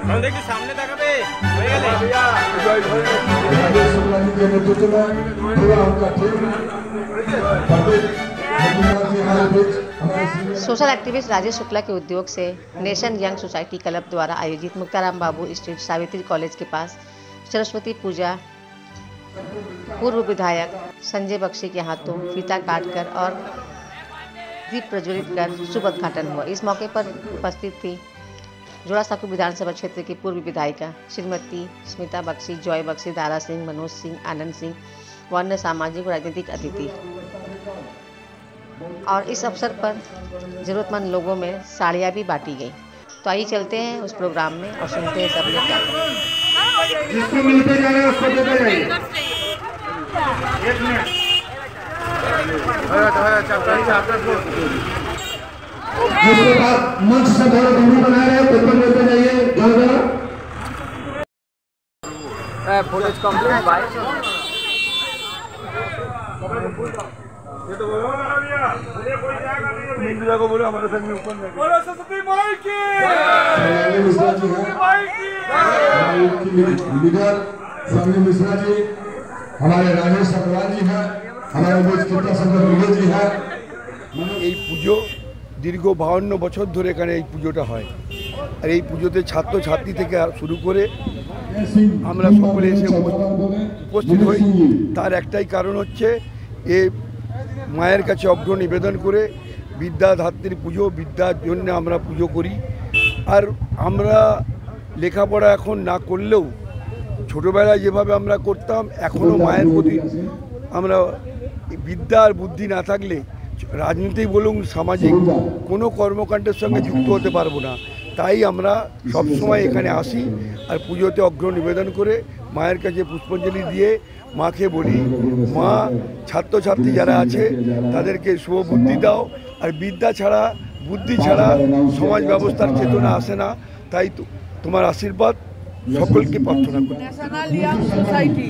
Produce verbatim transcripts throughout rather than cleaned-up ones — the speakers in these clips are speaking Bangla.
देखिए सामने तक बे सोशल एक्टिविस्ट राजेश शुक्ला के उद्योग से नेशन यंग सोसाइटी क्लब द्वारा आयोजित मुक्ताराम बाबू स्ट्रीट सावित्री कॉलेज के पास सरस्वती पूजा पूर्व विधायक संजय बख्शी के हाथों फीता काटकर और दीप प्रज्वलित कर शुभ उद्घाटन हुआ। इस मौके पर उपस्थित थी जोड़ासांको विधानसभा क्षेत्र की पूर्व विधायिका श्रीमती स्मिता बख्शी, जॉय बख्शी, दारा सिंह, मनोज सिंह, आनंद सिंह व अन्य सामाजिक और राजनीतिक अतिथि। और इस अवसर पर जरूरतमंद लोगों में साड़ियाँ भी बांटी गई। तो आइए चलते हैं उस प्रोग्राम में और सुनते हैं सबने क्या जिसको मिलते जा रहे हैं उसको देते जाइए। एक मिनट जिसके बाद मंच से थोड़ा दूरी बना रहे हैं पेपर लेते जाइए। फुटेज कंप्लीट है भाई। ये तो बोलो ना भैया, मुझे कोई जाएगा नहीं। इंदिरा को बोलो हमारे संग में ऊपर में बोलो सरस्वती माई की, सरस्वती माई की। लीडर संजय मिश्रा जी, हमारे राजेश अग्रवाल जी हैं, हमारे बीच कितना संजय जी हैं। এই পুজো দীর্ঘ বাহান্ন বছর ধরে এখানে এই পুজোটা হয়। আর এই পুজোতে ছাত্র ছাত্রী থেকে শুরু করে আমরা সকলে এসে উপস্থিত হই। তার একটাই কারণ হচ্ছে এ মায়ের কাছে অগ্র নিবেদন করে বিদ্যাধাত্রীর পুজো, বিদ্যার জন্য আমরা পুজো করি। আর আমরা লেখাপড়া এখন না করলেও ছোটোবেলায় যেভাবে আমরা করতাম এখনও মায়ের প্রতি আমরা বিদ্যা আর বুদ্ধি না থাকলে রাজনীতি বলুন সামাজিক কোনো কর্মকাণ্ডের সঙ্গে যুক্ত হতে পারবো না। তাই আমরা সবসময় এখানে আসি আর পুজোতে অগ্র নিবেদন করে মায়ের কাছে পুষ্পাঞ্জলি দিয়ে মাকে বলি, মা ছাত্রছাত্রী যারা আছে তাদেরকে শুভবুদ্ধি দাও। আর বিদ্যা ছাড়া বুদ্ধি ছাড়া সমাজ ব্যবস্থার চেতনা আসে না। তাই তোমার আশীর্বাদ সকলকে প্রার্থনা করি। ন্যাশনাল ইয়াং সোসাইটি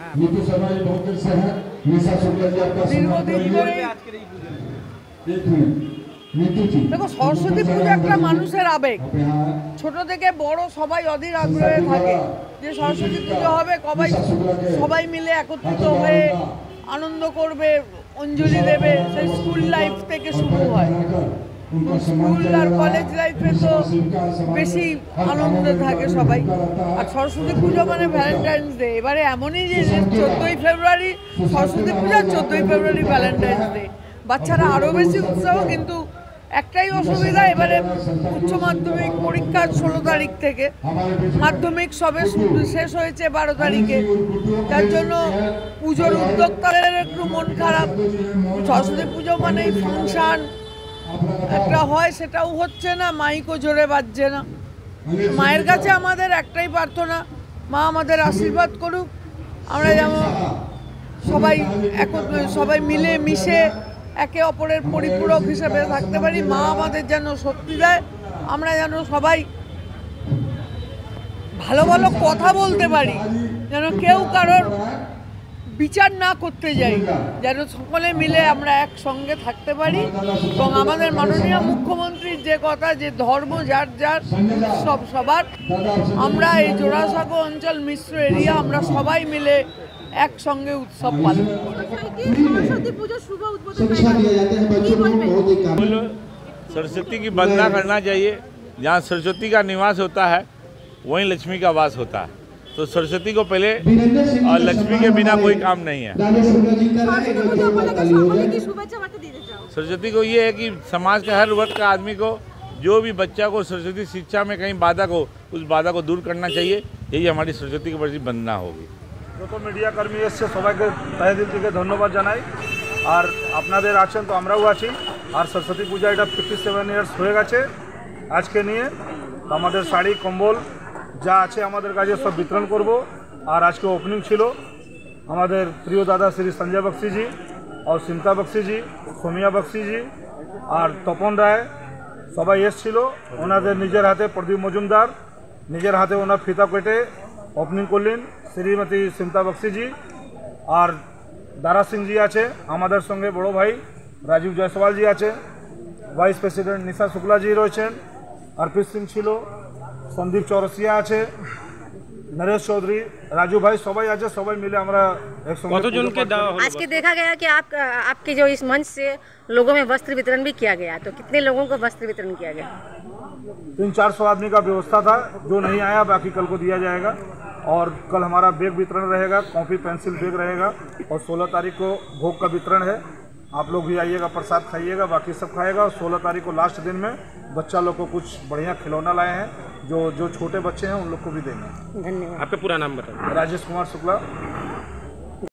দেখো, সরস্বতী পুজো একটা মানুষের আবেগ। ছোট থেকে বড় সবাই অধীর আগ্রহে থাকে যে সরস্বতী পুজো হবে, সবাই সবাই মিলে একত্রিত হয়ে আনন্দ করবে, অঞ্জলি দেবে। সেই স্কুল লাইফ থেকে শুরু হয়। স্কুল আর কলেজ লাইফে তো বেশি আনন্দ থাকে সবাই। আর সরস্বতী পুজো মানে ভ্যালেন্টাইন্স ডে। এবারে এমনই যে চোদ্দোই ফেব্রুয়ারি সরস্বতী পুজো, চোদ্দোই ফেব্রুয়ারি ভ্যালেন্টাইন্স ডে। বাচ্চারা আরও বেশি উৎসাহ, কিন্তু একটাই অসুবিধা, এবারে উচ্চ মাধ্যমিক পরীক্ষা ষোলো তারিখ থেকে, মাধ্যমিক সবে শেষ হয়েছে বারো তারিখে। তার জন্য পুজোর উদ্যোক্তাদের একটু মন খারাপ। সরস্বতী পুজো মানেই ফাংশান একটা হয়, সেটাও হচ্ছে না, মাইকও জোরে বাজছে না। মায়ের কাছে আমাদের একটাই প্রার্থনা, মা আমাদের আশীর্বাদ করুক, আমরা যেমন সবাই এক সবাই মিলে মিশে একে অপরের পরিপূরক হিসেবে থাকতে পারি। মা আমাদের যেন শক্তি দেয়, আমরা যেন সবাই ভালো ভালো কথা বলতে পারি, যেন কেউ কারোর বিচার না করতে যাই, যেন সকলে মিলে আমরা একসঙ্গে থাকতে পারি। এবং আমাদের মাননীয় মুখ্যমন্ত্রীর যে কথা, যে ধর্ম যার যার, সব সবার, আমরা এই জোড়াসাঁকো অঞ্চল মিশ্র এরিয়া আমরা সবাই মিলে একসঙ্গে উৎসব পালন করি। सरस्वती की वंदना करना चाहिए। जहाँ सरस्वती का निवास होता है वहीं लक्ष्मी का वास होता है। तो सरस्वती को पहले, और लक्ष्मी के बिना कोई काम नहीं है। सरस्वती को ये है कि समाज के हर वर्ग का आदमी को, जो भी बच्चा को सरस्वती शिक्षा में कहीं बाधा को, उस बाधा को दूर करना चाहिए। यही हमारी सरस्वती के प्रति वंदना होगी। যত মিডিয়া কর্মী এসছে সবাইকে তাই দিল থেকে ধন্যবাদ জানাই। আর আপনাদের আছেন তো আমরাও আছি। আর সরস্বতী পূজা এটা ফিফটি সেভেন ইয়ার্স হয়ে গেছে আজকে নিয়ে। আমাদের শাড়ি কম্বল যা আছে আমাদের কাছে সব বিতরণ করব। আর আজকে ওপেনিং ছিল আমাদের প্রিয় দাদা শ্রী সঞ্জয় বক্সি জি আর স্মিতা বক্সি জি, সোমিয়া বক্সি জি আর তপন রায় সবাই এসেছিল। ওনাদের নিজের হাতে প্রদীপ মজুমদার নিজের হাতে ওনার ফিতা কেটে ওপেনিং করলেন শ্রীমতী স্মিতা বক্সি জি। আর দারা সিং জি আছে, আমাদের সঙ্গে বড় ভাই রাজীব জয়সওয়াল জি আছে, ভাইস প্রেসিডেন্ট নিশা শুক্লা জি রয়েছেন, অর্পিত সিং ছিল, সন্দীপ চৌরসিয়া আছে, नरेश चौधरी, राजू भाई सबाई आज सबाई मिले हमारा কতজনকে দেওয়া হলো? आज के देखा गया कि आप आपके जो इस मंच से लोगों में वस्त्र वितरण भी किया गया, तो कितने लोगों को वस्त्र वितरण किया गया? तीन चार सौ आदमी का व्यवस्था था, जो नहीं आया बाकी कल को दिया जाएगा। और कल हमारा बैग वितरण रहेगा, कॉपी पेंसिल बैग रहेगा। और सोलह तारीख को भोग का वितरण है, आप लोग भी आइएगा, प्रसाद खाइएगा, बाकी सब खाएगा। और सोलह तारीख को लास्ट दिन में बच्चा लोग को कुछ बढ़िया खिलौना लाए हैं, जो जो छोटे बच्चे हैं उन लोग को भी देंगे। धन्यवाद। आपका पूरा नाम बताइए। राजेश कुमार शुक्ला।